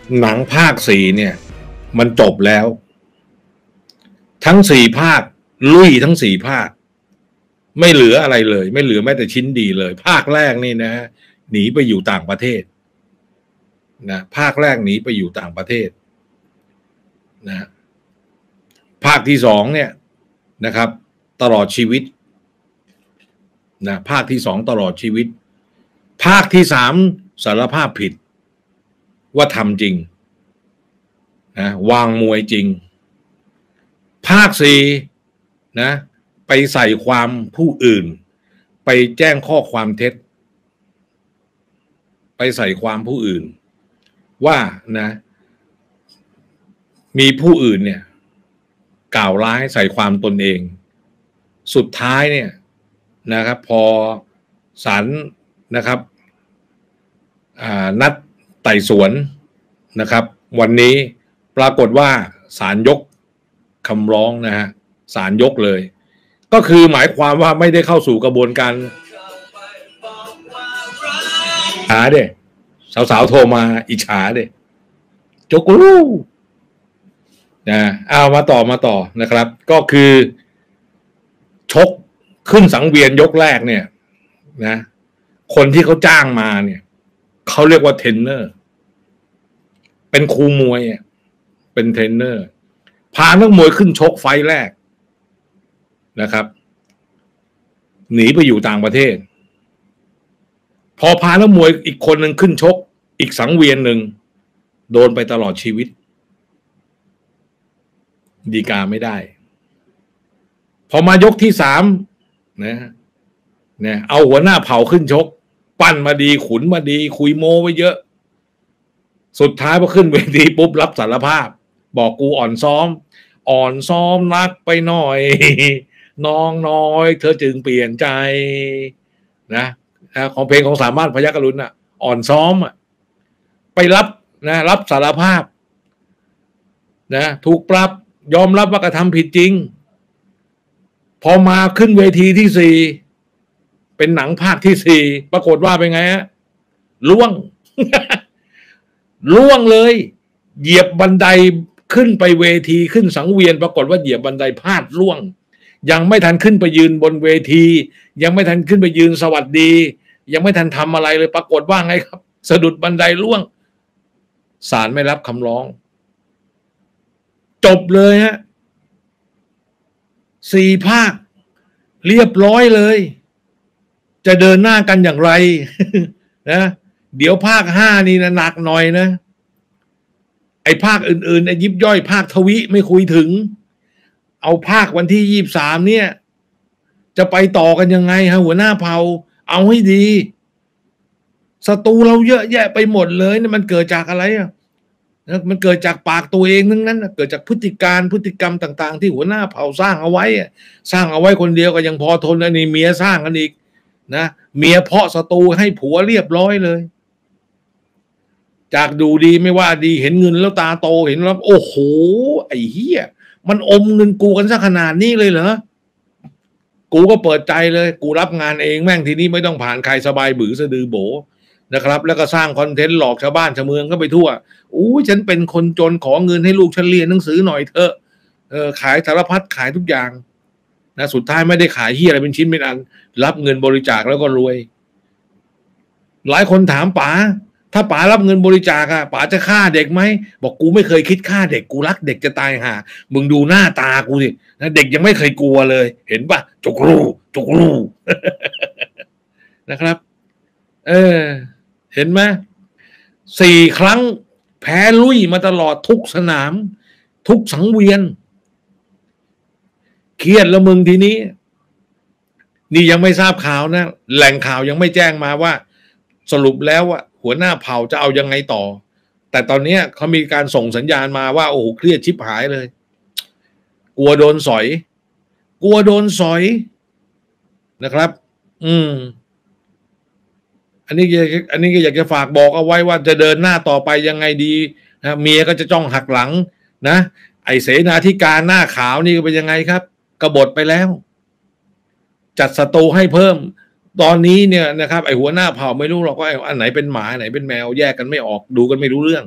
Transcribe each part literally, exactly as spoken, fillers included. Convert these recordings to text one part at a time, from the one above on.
หนังภาคสี่เนี่ยมันจบแล้วทั้งสี่ภาคลุยทั้งสี่ภาคไม่เหลืออะไรเลยไม่เหลือแม้แต่ชิ้นดีเลยภาคแรกนี่นะหนีไปอยู่ต่างประเทศนะภาคแรกหนีไปอยู่ต่างประเทศนะภาคที่สองเนี่ยนะครับตลอดชีวิตนะภาคที่สองตลอดชีวิตภาคที่สามสารภาพผิดว่าทำจริงนะวางมวยจริงภาคสี่นะไปใส่ความผู้อื่นไปแจ้งข้อความเท็จไปใส่ความผู้อื่นว่านะมีผู้อื่นเนี่ยกล่าวร้ายใส่ความตนเองสุดท้ายเนี่ยนะครับพอศาลนะครับนัดไต่สวนนะครับวันนี้ปรากฏว่าศาลยกคำร้องนะฮะศาลยกเลยก็คือหมายความว่าไม่ได้เข้าสู่กระบวนการหาเด้สาวๆโทรมาอิจฉาเด้จกรูนะเอามาต่อมาต่อนะครับก็คือชกขึ้นสังเวียนยกแรกเนี่ยนะคนที่เขาจ้างมาเนี่ยเขาเรียกว่าเทรนเนอร์เป็นครูมวยเป็นเทรนเนอร์พานักมวยขึ้นชกไฟแรกนะครับหนีไปอยู่ต่างประเทศพอพานักมวยอีกคนหนึ่งขึ้นชกอีกสังเวียนหนึ่งโดนไปตลอดชีวิตฎีกาไม่ได้พอมายกที่สามนะเนี่ยเอาหัวหน้าเผ่าขึ้นชกปั้นมาดีขุนมาดีคุยโม้ไว้เยอะสุดท้ายพอขึ้นเวทีปุ๊บรับสารภาพบอกกูอ่อนซ้อมอ่อนซ้อมนักไปหน่อยน้องน้อยเธอจึงเปลี่ยนใจนะของเพลงของสามารถพยัคฆ์อรุณน่ะอ่อนซ้อมอ่ะไปรับนะรับสารภาพนะถูกปรับยอมรับว่ากระทำผิดจริงพอมาขึ้นเวทีที่สี่เป็นหนังภาคที่สี่ปรากฏว่าเป็นไงฮะล่วง ล่วงเลยเหยียบบันไดขึ้นไปเวทีขึ้นสังเวียนปรากฏว่าเหยียบบันไดพลาดล่วงยังไม่ทันขึ้นไปยืนบนเวทียังไม่ทันขึ้นไปยืนสวัสดียังไม่ทันทำอะไรเลยปรากฏว่าไงครับสะดุดบันไดล่วงศาลไม่รับคำร้องจบเลยฮะสี่ภาคเรียบร้อยเลยจะเดินหน้ากันอย่างไร นะเดี๋ยวภาคห้านี่นะหนักหน่อยนะไอ้ภาคอื่นๆไอ้ยิบย่อยภาคทวิไม่คุยถึงเอาภาควันที่ยี่สิบสามเนี่ยจะไปต่อกันยังไงฮะหัวหน้าเผ่าเอาให้ดีศัตรูเราเยอะแยะไปหมดเลยเนี่ยมันเกิดจากอะไรอ่ะมันเกิดจากปากตัวเองทั้งนั้นเกิดจากพฤติการพฤติกรรมต่างๆที่หัวหน้าเผ่าสร้างเอาไว้สร้างเอาไว้คนเดียวก็ยังพอทนอันนี้เมียสร้างกันอีกนะเมียเพาะศัตรูให้ผัวเรียบร้อยเลยจากดูดีไม่ว่าดีเห็นเงินแล้วตาโตเห็นแล้วโอ้โหไอ้เหี้ยมันอมเงินกูกันซะขนาดนี้เลยเหรอกูก็เปิดใจเลยกูรับงานเองแม่งทีนี้ไม่ต้องผ่านใครสบายบือสะดือโบนะครับแล้วก็สร้างคอนเทนต์หลอกชาวบ้านชาวเมืองก็ไปทั่วอู้ฉันเป็นคนจนขอเงินให้ลูกฉันเรียนหนังสือหน่อยเถอะเออขายสารพัดขายทุกอย่างนะสุดท้ายไม่ได้ขายเหี้ยอะไรเป็นชิ้นเป็นอันรับเงินบริจาคแล้วก็รวยหลายคนถามป๋าถ้าป๋ารับเงินบริจาคอะป๋าจะฆ่าเด็กไหมบอกกูไม่เคยคิดฆ่าเด็กกูรักเด็กจะตายห่ามึงดูหน้าตากูสินะเด็กยังไม่เคยกลัวเลยเห็นปะจกรูจกรู นะครับเออเห็นไหมสี่ครั้งแพ้ลุยมาตลอดทุกสนามทุกสังเวียนเครียดแล้วมึงทีนี้นี่ยังไม่ทราบข่าวนะแหล่งข่าวยังไม่แจ้งมาว่าสรุปแล้วว่าหัวหน้าเผ่าจะเอายังไงต่อแต่ตอนนี้เขามีการส่งสัญญาณมาว่าโอ้โหเครียดชิบหายเลยกลัวโดนสอยกลัวโดนสอยนะครับอืมอันนี้อันนี้ก็อยากจะฝากบอกเอาไว้ว่าจะเดินหน้าต่อไปยังไงดีนะเมียก็จะจ้องหักหลังนะไอเสนาธิการหน้าขาวนี่ก็เป็นยังไงครับกบฏไปแล้วจัดศัตรูให้เพิ่มตอนนี้เนี่ยนะครับไอหัวหน้าเผ่าไม่รู้หรอกว่าอันไหนเป็นหมาไหนเป็นแมวแยกกันไม่ออกดูกันไม่รู้เรื่อง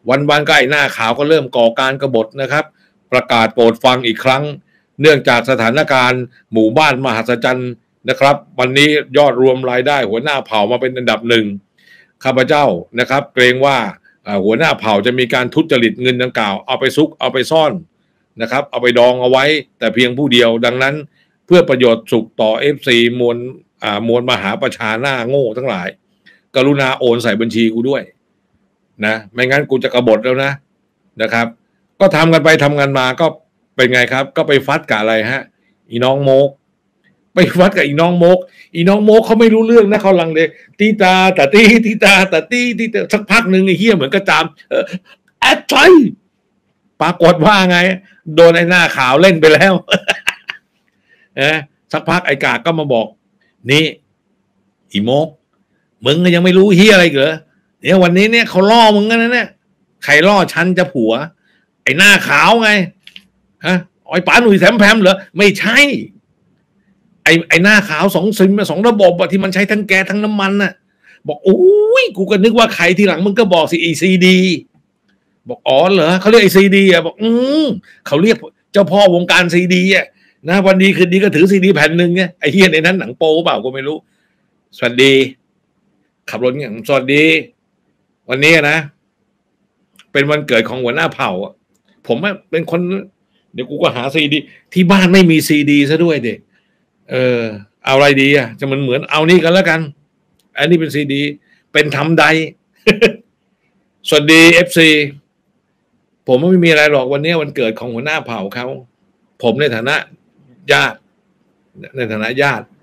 วันๆก็ไอ้หน้าขาวก็เริ่มก่อการกบฏนะครับ ประกาศโปรดฟังอีกครั้งเนื่องจากสถานการณ์หมู่บ้านมหัศจรรย์นะครับวันนี้ยอดรวมรายได้หัวหน้าเผ่ามาเป็นอันดับหนึ่งข้าพเจ้านะครับเกรงว่าหัวหน้าเผ่าจะมีการทุจริตเงินดังกล่าวเอาไปซุกเอาไปซ่อนนะครับเอาไปดองเอาไว้แต่เพียงผู้เดียวดังนั้นเพื่อประโยชน์สุขต่อ เอฟ ซี มวลอ่ามวลมหาประชาหน้าโง่ทั้งหลายกรุณาโอนใส่บัญชีกูด้วยนะไม่งั้นกูจะกบฏแล้วนะนะครับก็ทำกันไปทำกันมาก็เป็นไงครับก็ไปฟัดกับอะไรฮะอีน้องโมกไปฟัดกับอีน้องโมกอีน้องโมกเขาไม่รู้เรื่องนะเขาลังเลยตีตาแต่ตีตีตาแต่ตีตีสักพักหนึ่งไอ้เหี้ยเหมือนกระจามเออแอดไทยปรากฏว่าไงโดนไอ้หน้าขาวเล่นไปแล้วเออสักพักไอ้กากก็มาบอกนี่อีโมกมึงยังไม่รู้เหี้ยอะไรเหรอเนี่ยวันนี้เนี่ยเขาล่อมึงกันนะเนี่ยใครล่อฉันจะผัวไอ้หน้าขาวไงฮะไอ้ป๋าหนุ่ยแถมแพมเหรอไม่ใช่ไอ้ไอ้หน้าขาวสองซิมสองระบบอะที่มันใช้ทั้งแก๊สทั้งน้ำมันน่ะบอกโอ้ยกูก็นึกว่าใครทีหลังมึงก็บอกสิไอซีดีบอกอ๋อเหรอเขาเรียกไอซีดีอะบอกอืมเขาเรียกเจ้าพ่อวงการซีดีอะนะวันดีคืนดีก็ถือซีดีแผ่นหนึ่งเนี่ยไอ้เฮียในนั้นหนังโป๊เปล่าก็ไม่รู้สวัสดีขับรถอย่างสวัสดีวันนี้นะเป็นวันเกิดของหัวหน้าเผ่าอะผมเป็นคนเดี๋ยวกูก็หาซีดีที่บ้านไม่มีซีดีซะด้วยเด็กเออเอาอะไรดีอ่ะจะมันเหมือนเอานี่กันแล้วกันอันนี้เป็นซีดีเป็นทำใด สวัสดีเอฟซีผมไม่มีอะไรหรอกวันนี้วันเกิดของหัวหน้าเผ่าเขาผมในฐานะญาติในฐานะญาติ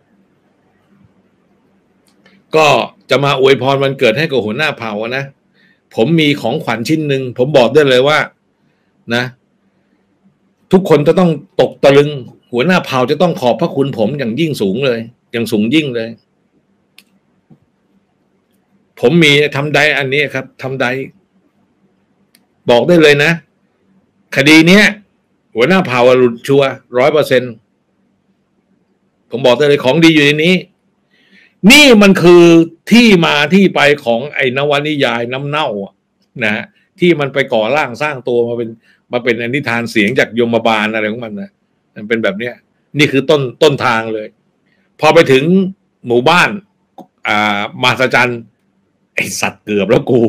ก็จะมาอวยพรวันเกิดให้กับหัวหน้าเผ่านะผมมีของขวัญชิ้นหนึ่งผมบอกได้เลยว่านะทุกคนจะต้องตกตะลึงหัวหน้าเผ่าจะต้องขอบพระคุณผมอย่างยิ่งสูงเลยอย่างสูงยิ่งเลยผมมีทำใดอันนี้ครับทำใดบอกได้เลยนะคดีเนี้ยหัวหน้าเผ่าหลุดชัวร้อยเปอร์เซ็นต์ผมบอกได้เลยของดีอยู่ในนี้นี่มันคือที่มาที่ไปของไอ้นวนิยายน้ำเน่านะที่มันไปก่อร่างสร้างตัวมาเป็นมาเป็นอนิทานเสียงจากยมบาลอะไรของมันนะมันเป็นแบบเนี้ยนี่คือต้นต้นทางเลยพอไปถึงหมู่บ้านอ่ามหัศจรรย์ไอสัตว์เกือบแล้วกู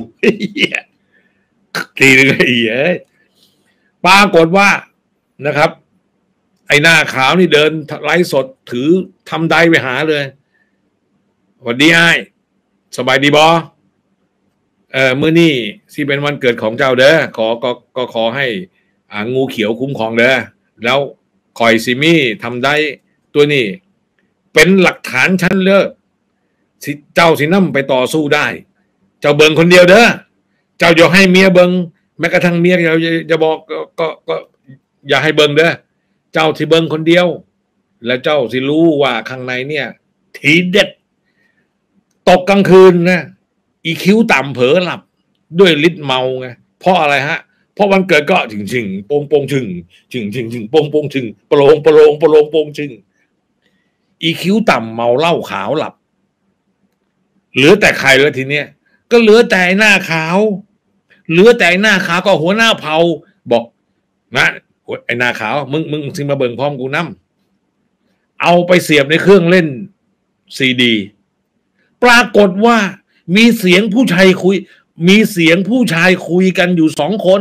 ทีนึงไอ้เหี้ยปรากฏว่านะครับไอ้หน้าขาวนี่เดินไลฟ์สดถือทำได้ไปหาเลยสวัสดีไอ้สบายดีบอเออมื้อนี้ที่เป็นวันเกิดของเจ้าเด้อขอก็ก็ขอให้อ่างูเขียวคุ้มครองเด้อแล้วคอยซิมี่ทำได้ตัวนี้เป็นหลักฐานชั้นเลิศสิเจ้าสินำไปต่อสู้ได้เจ้าเบิงคนเดียวเด้อเจ้าอย่าให้เมียเบิงแม้กระทั่งเมียเราจะบอกก็ก็ก็อย่าให้เบิงเด้อเจ้าสิเบิงคนเดียวแล้วเจ้าสิรู้ว่าข้างในเนี่ยทีเด็ดตกกลางคืนนะอีคิ้วต่ำเผลอหลับด้วยฤทธิ์เมาไงเพราะอะไรฮะเพราะวันเกิดก็จริงจริงโป่งโป่งชึงชึงชึงชึงโป่งโป่งชึงโปร่งโปร่งโปร่งโป่งชึงอีคิ้วต่ำเมาเหล้าขาวหลับเหลือแต่ใครแล้วทีเนี้ยก็เหลือแต่หน้าขาวเหลือแต่หน้าขาวก็หัวหน้าเผ่าบอกนะไอ้หน้าขาวมึงมึงสิมาเบิ่งพร้อมกูน้ำเอาไปเสียบในเครื่องเล่นซีดีปรากฏว่ามีเสียงผู้ชายคุยมีเสียงผู้ชายคุยกันอยู่สองคน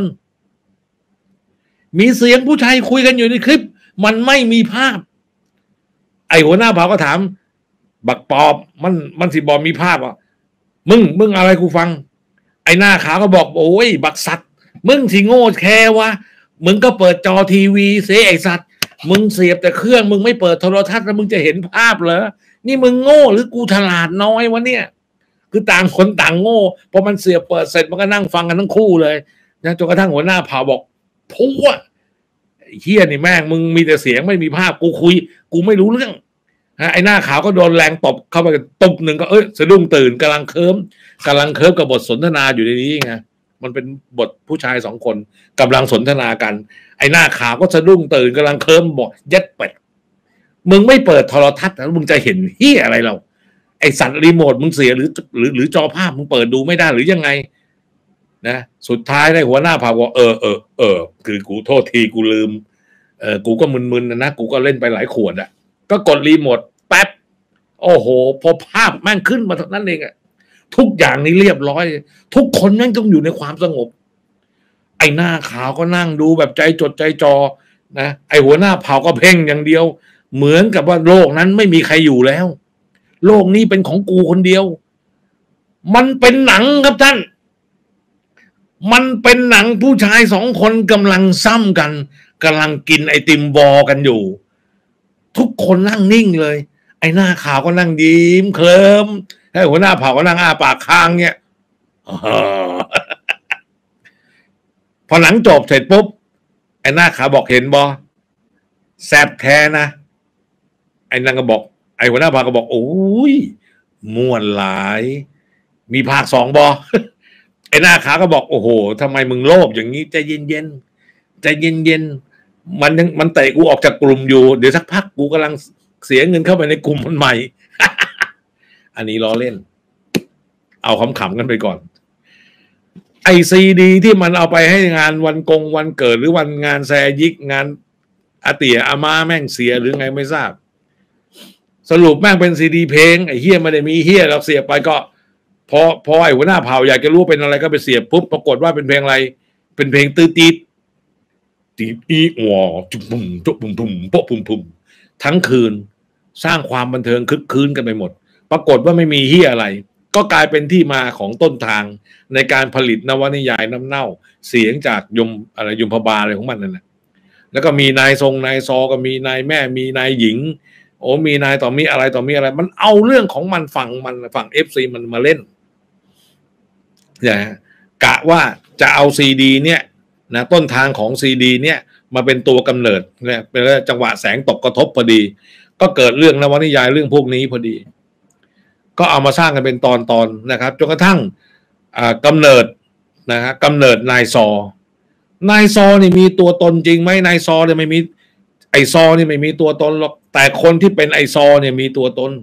มีเสียงผู้ชายคุยกันอยู่ในคลิปมันไม่มีภาพไอ้หัวหน้าเผ่าก็ถามบักปอบมันมันสิบอกมีภาพอ่ะมึงมึงอะไรกูฟังไอ้หน้าขาวก็บอกโอ้ยบักสัตว์มึงสิโง่แค่วะมึงก็เปิดจอทีวีเสียไอ้สัตว์มึงเสียบแต่เครื่องมึงไม่เปิดโทรทัศน์แล้วมึงจะเห็นภาพเหรอนี่มึงโง่หรือกูฉลาดน้อยวะเนี่ยคือต่างคนต่างโง่พอมันเสียบเปิดเสร็จมันก็นั่งฟังกันทั้งคู่เลยนะจนกระทั่งหัวหน้าเผ่าบอกพูดเฮียนี่แม่งมึงมีแต่เสียงไม่มีภาพกูคุยกูไม่รู้เรื่องฮะไอ้หน้าขาวก็โดนแรงตบเข้าไปตบหนึ่งก็เอ้ยสะดุ้งตื่นกำลังเคิมกำลังเคิมกับบทสนทนาอยู่ในนี้ไงมันเป็นบทผู้ชายสองคนกำลังสนทนากันไอ้หน้าขาวก็สะดุ้งตื่นกำลังเคิมบอกยัดเป็ดมึงไม่เปิดโทรทัศน์แล้วมึงจะเห็นเฮียอะไรเราไอสัตว์รีโมทมึงเสียหรือหรือหรือจอภาพมึงเปิดดูไม่ได้หรือยังไงนะสุดท้ายได้หัวหน้าเผ่าบอกเออเออเออคือกูโทษทีกูลืมเออกูก็มึนๆนะนะกูก็เล่นไปหลายขวดอ่ะก็กดรีโมทแป๊บโอ้โหพอภาพแม่งขึ้นมาเท่านั้นเองอะทุกอย่างนี้เรียบร้อยทุกคนนั่งต้องอยู่ในความสงบไอ้หน้าขาวก็นั่งดูแบบใจจดใจจอนะไอ้หัวหน้าเผ่าก็เพ่งอย่างเดียวเหมือนกับว่าโลกนั้นไม่มีใครอยู่แล้วโลกนี้เป็นของกูคนเดียวมันเป็นหนังครับท่านมันเป็นหนังผู้ชายสองคนกำลังซ้ำกันกำลังกินไอติมบอกันอยู่ทุกคนนั่งนิ่งเลยไอ้หน้าขาวก็นั่งยิ้มเคลิ้มให้หัวหน้าเผ่าก็นั่งอ้าปากค้างเนี่ยพอหนังจบเสร็จปุ๊บไอ้หน้าขาวบอกเห็นบอแซบแท้นะไอ้นั่นก็บอกไอ้หัวหน้าเผ่าก็บอกโอ้ยม่วนหลายมีภาคสองบอไอ้หน้าขาวก็บอกโอ้โหทำไมมึงโลภอย่างนี้ใจเย็นๆใจเย็นๆมันยังมันเตะกูออกจากกลุ่มอยู่เดี๋ยวสักพักกูกำลังเสียเงินเข้าไปในกลุ่มมันใหม่ อันนี้ล้อเล่นเอาขำๆกันไปก่อนไอซีดีที่มันเอาไปให้งานวันกงวันเกิดหรือวันงานแซยิกงานอาเตียอามาแม่งเสียหรือไงไม่ทราบสรุปแม่งเป็นซีดีเพลงไอเฮียไม่ได้มีเฮียเราเสียไปก็พอพอไอหัวหน้าเผ่าอยากจะรู้เป็นอะไรก็ไปเสียบปุ๊บปรากฏว่าเป็นเพลงอะไรเป็นเพลงตื้อตีดตีดอีหัวจุ่มปุ่มจุ่มปุ่มปุ่มโป๊ะปุ่มปุ่มทั้งคืนสร้างความบันเทิงคึกคืนกันไปหมดปรากฏว่าไม่มีเฮียอะไรก็กลายเป็นที่มาของต้นทางในการผลิตนวนิยายน้ำเน่าเสียงจากยมอะไรยมพบาลอะไรของมันนั่นแหละแล้วก็มีนายทรงนายซอก็มีนายแม่มีนายหญิงโอ้มีนายต่อมีอะไรต่อมีอะไรมันเอาเรื่องของมันฝั่งมันฝั่ง เอฟ ซี มันมาเล่นเนี่ยกะว่าจะเอาซีดีเนี่ยนะต้นทางของซีดีเนี่ยมาเป็นตัวกำเนิดเนี่ยเป็นจังหวะแสงตกกระทบพอดีก็เกิดเรื่องนวนิยายเรื่องพวกนี้พอดีก็เอามาสร้างกันเป็นตอนตอนนะครับจนกระทั่งกำเนิดนะฮะกำเนิดนายซอนายซอนี่มีตัวตนจริงไหมนายซอเนี่ยไม่มีไอซอนี่ไม่มีตัวตนหรอกแต่คนที่เป็นไอซอเนี่ยมีตัวตน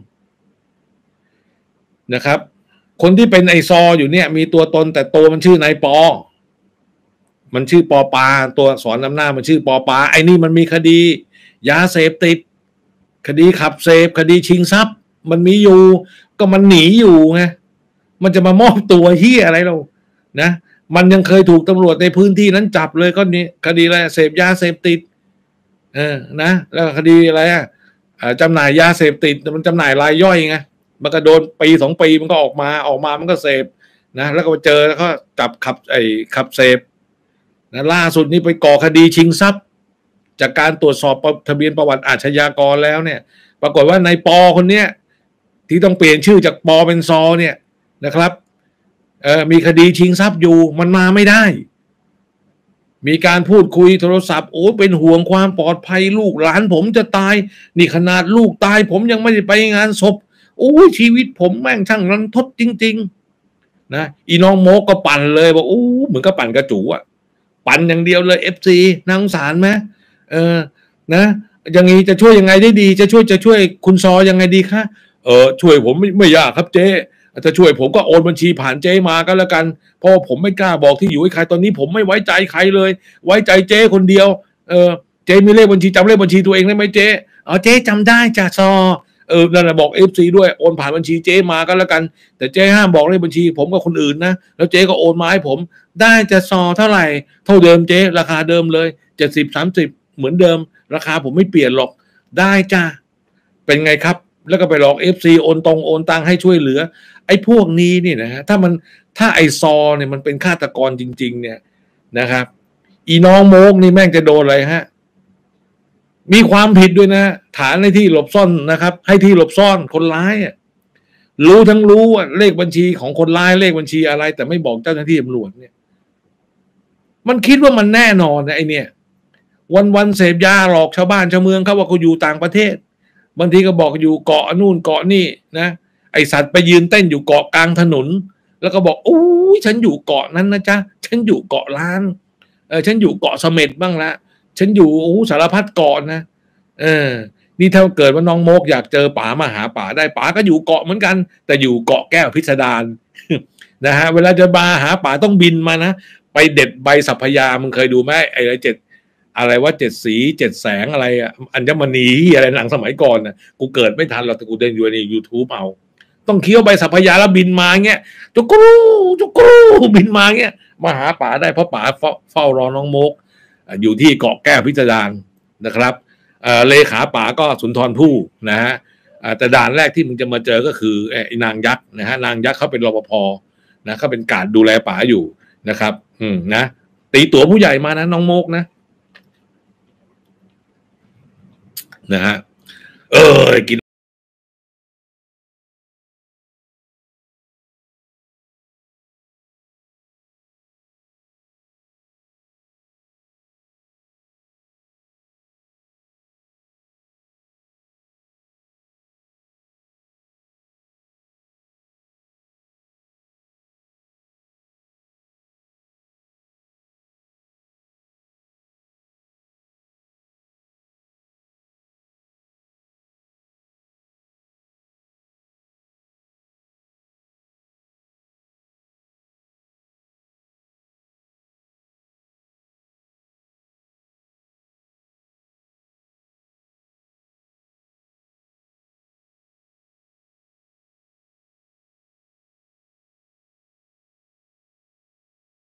นะครับคนที่เป็นไอซออยู่เนี่ยมีตัวตนแต่ตัวมันชื่อนายปอมันชื่อปอปาตัวสอนนำหน้ามันชื่อปอปาไอ้นี่มันมีคดียาเสพติดคดีขับเสพคดีชิงทรัพย์มันมีอยู่ก็มันหนีอยู่ไงมันจะมามอบตัวเฮียอะไรเรานะมันยังเคยถูกตำรวจในพื้นที่นั้นจับเลยก็นี่คดีอะไรเสพยาเสพติดเออนะแล้วคดีอะไรอ่ะจำหน่ายยาเสพติดมันจำหน่ายรายย่อยไงมันก็โดนปีสองปีมันก็ออกมาออกมามันก็เสพนะแล้วก็เจอแล้วก็จับขับไอ้ขับเสพนะล่าสุดนี้ไปก่อคดีชิงทรัพย์จากการตรวจสอบทะเบียนประวัติอาชญากรแล้วเนี่ยปรากฏว่านายปอคนเนี้ยที่ต้องเปลี่ยนชื่อจากปอเป็นซอเนี่ยนะครับเอ่อมีคดีชิงทรัพย์อยู่มันมาไม่ได้มีการพูดคุยโทรศัพท์โอ้เป็นห่วงความปลอดภัยลูกหลานผมจะตายนี่ขนาดลูกตายผมยังไม่ได้ไปงานศพโอ้ชีวิตผมแม่งช่างรันทดจริงๆนะอีน้องโมกก็ปั่นเลยบอกโอ้เหมือนกับปั่นกระจูอะปั่นอย่างเดียวเลย เอฟ ซี น่าสงสารไหมเออนะอย่างนี้จะช่วยยังไงได้ดีจะช่วยจะช่วยคุณซอยังไงดีคะเออช่วยผมไม่ไม่ยากครับเจ๊จะช่วยผมก็โอนบัญชีผ่านเจ๊มาก็แล้วกันเพราะผมไม่กล้าบอกที่อยู่ให้ใครตอนนี้ผมไม่ไว้ใจใครเลยไว้ใจเจ๊คนเดียวเออเจ๊มีเลขบัญชีจำเลขบัญชีตัวเองได้ไหมเจ๊อ๋อเจ๊จำได้จ้ะซอเออนั่นแหละบอก เอฟ ซี ด้วยโอนผ่านบัญชีเจ๊มาก็แล้วกันแต่เจ๊ห้ามบอกเลขบัญชีผมกับคนอื่นนะแล้วเจ๊ก็โอนมาให้ผมได้จะซอเท่าไหร่เท่าเดิมเจ๊ราคาเดิมเลยเจ็ดสิบ สามสิบเหมือนเดิมราคาผมไม่เปลี่ยนหรอกได้จ้ะเป็นไงครับแล้วก็ไปหลอก เอฟ ซี โอนตรงโอนตังให้ช่วยเหลือไอ้พวกนี้นี่นะฮะถ้ามันถ้าไอซอเนี่ยมันเป็นฆาตกรจริงๆเนี่ยนะครับอีน้องโมกนี่แม่งจะโดนอะไรฮะมีความผิดด้วยนะฐานในที่หลบซ่อนนะครับให้ที่หลบซ่อนคนร้ายอ่ะรู้ทั้งรู้อ่ะเลขบัญชีของคนร้ายเลขบัญชีอะไรแต่ไม่บอกเจ้าหน้าที่ตำรวจเนี่ยมันคิดว่ามันแน่นอนนะไอเนี่ยวันๆเสพยาหลอกชาวบ้านชาวเมืองเขาว่าเขาอยู่ต่างประเทศบางทีก็บอกอยู่เกาะนู่นเกาะนี่นะไอสัตว์ไปยืนเต้นอยู่เกาะกลางถนนแล้วก็บอกโอ้ยฉันอยู่เกาะนั้นนะจ๊ะฉันอยู่เกาะล้านเออฉันอยู่เกาะเสม็ดบ้างละฉันอยู่โอ้สารพัดเกาะนะเออนี่ถ้าเกิดว่าน้องโมกอยากเจอป๋ามาหาป๋าได้ป๋าก็อยู่เกาะเหมือนกันแต่อยู่เกาะแก้วพิสดารนะฮะเวลาจะมาหาป๋าต้องบินมานะไปเด็ดใบสัพพยามึงเคยดูไหมไอ้เจ็ดอะไรว่าเจ็ดสีเจ็ดแสงอะไรอ่ะอัญมณีอะไรหนังสมัยก่อนนะกูเกิดไม่ทันหรอกแต่กูเดินอยู่ใน YouTube เอาต้องเคี้ยวใบสัพพยาแล้วบินมาเงี้ยจุกรูจุกรูบินมาเงี้ยมาหาป๋าได้เพราะป๋าเฝ้ารอน้องโมกอยู่ที่เกาะแก้วพิจารณานะครับเลขาป๋าก็สุนทรภู่นะฮะแต่ด่านแรกที่มึงจะมาเจอก็คือไอ้นางยักษ์นะฮะนางยักษ์เขาเป็นรปภนะเขาเป็นการดูแลป๋าอยู่นะครับอืมนะตีตั๋วผู้ใหญ่มานะน้องโมกนะนะฮะเออกิน